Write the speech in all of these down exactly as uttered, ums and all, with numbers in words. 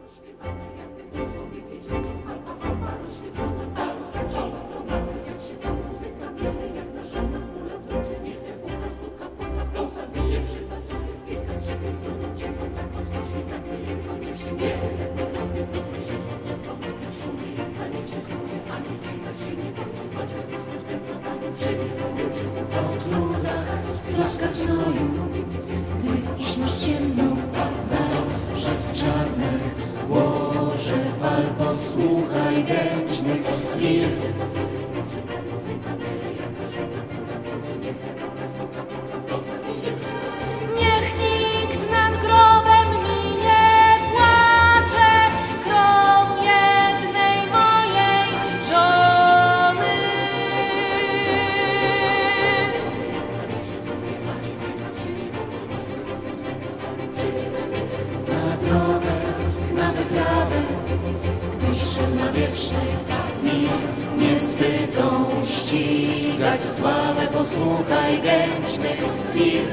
Po trudach, troskach znoju, gdy iść masz ciemną dal, przez czarne łoże fal, posłuchaj gęśnych lir. Niech nikt nad grobem mi nie płacze, krom jednej mojej żony. Na drogę, na wyprawę, gdyś szedł na wieczny mir, niezbytą ścigać sławę, posłuchaj gęśnych lir.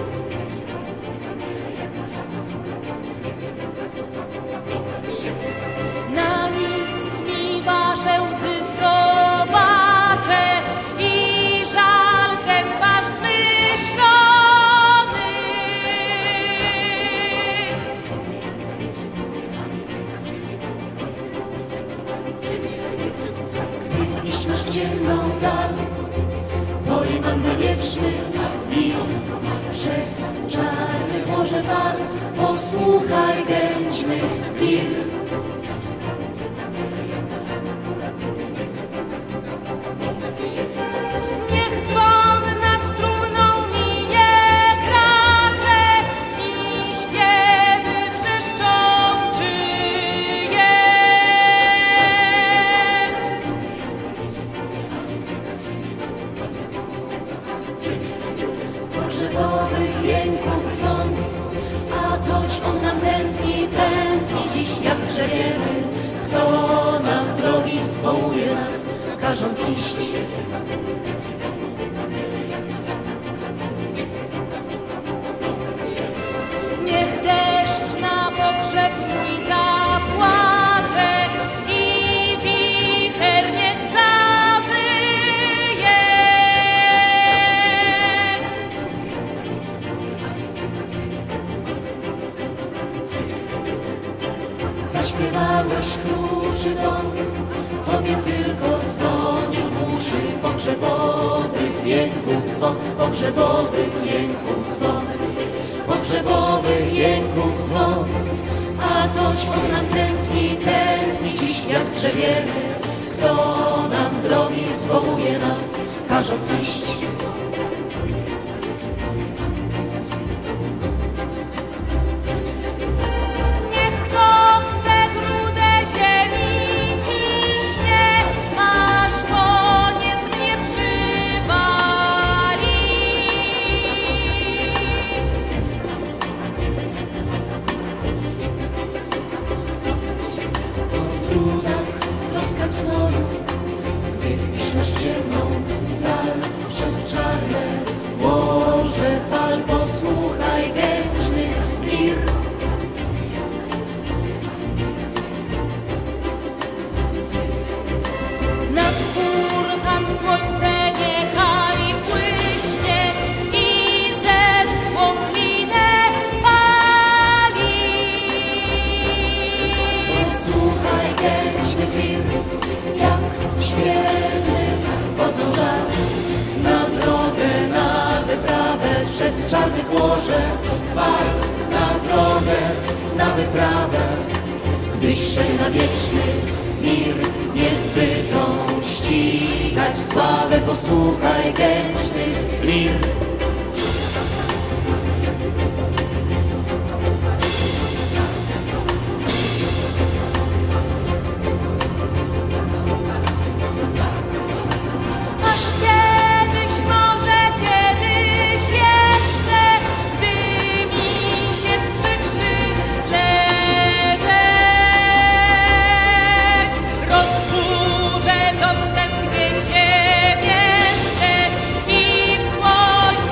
Na nic mi wasze łzy zobaczę i żal ten wasz zmyślony. Gdy iść masz ciemną dal, pojman na wieczny mir, przez czarnych morze fal, posłuchaj gęśnych lir. Niech dzwon nad trumną mi nie kracze i śpiewy wrzeszczą czyje. Pogrzebowych jęków dzwon, a toć on nam tętni, tętni dziś jak grzebiemy. Kto nam drogi zwołuje nas, każąc iść. Niech deszcz na pogrzeb mój zapłacze i wicher niech zawyje. Zaśpiewałeś krótszy ton, tobie tylko dzwoni w uszy. Pogrzebowych jęków dzwon, pogrzebowych jęków dzwon, pogrzebowych jęków dzwon, a toć on nam tętni, tętni dziś jak grzebiemy. Kto nam drogi zwołuje nas, każąc iść. Niech kto chce grudę ziemi ciśnie, aż koniec mnie przywali. Po trudach, troskach znoju, gdy iść masz ciemną dal, przez czarne łoże fal, posłuchaj gęśnych lir. Nad kurhan słońce niechaj błyśnie i zeschłą glinę pali. Posłuchaj gęśnych lir, jak śpiewy wodzą żal. Na drogę, na wyprawę, przez czarnych łoże fal. Na drogę, na wyprawę, gdyś szedł na wieczny mir, niezbytą ścigać sławę, posłuchaj gęśnych lir. Rozburzę dom ten, gdzie się mieszczę i w słońcu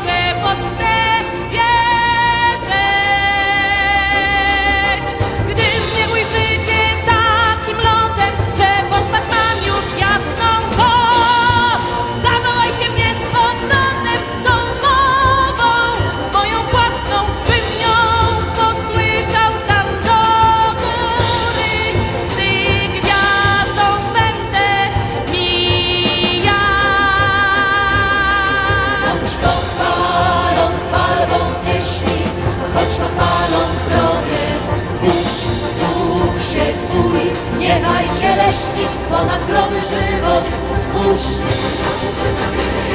pieśni ponad gromy żywot twórz.